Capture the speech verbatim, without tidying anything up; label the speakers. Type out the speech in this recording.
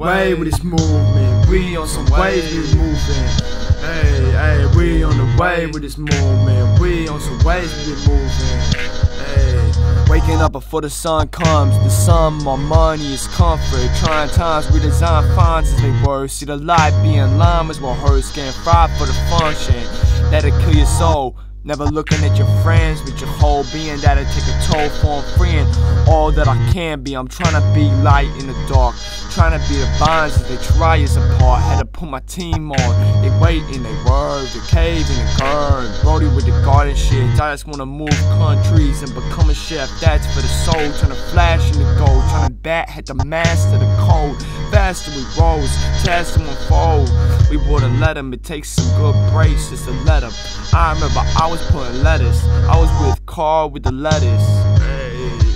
Speaker 1: way with this movement. We on some waves, we moving. Hey, hey, we on the way with this movement. We on some waves, we moving. Hey, waking up before the sun comes. The sun, my money is comfort. Trying times we design fonts as they were. See the light being lime is what hurts. Getting fried for the function. That'll kill your soul. Never looking at your friends with your whole being. That'll take a toll for I'm freeing all that I can be. I'm trying to be light in the dark, trying to be the bonds as they try us apart. Had to put my team on. They waiting, they were, the cave and the curve. Brody with the garden shit. I just wanna move countries and become a chef. That's for the soul. Trying to flash in the gold, trying to bat, had to master the code. Faster we rose, test them unfold. We wouldn't let them, it takes some good brace just to let them. I remember I was putting lettuce, I was with Carl with the lettuce. Hey.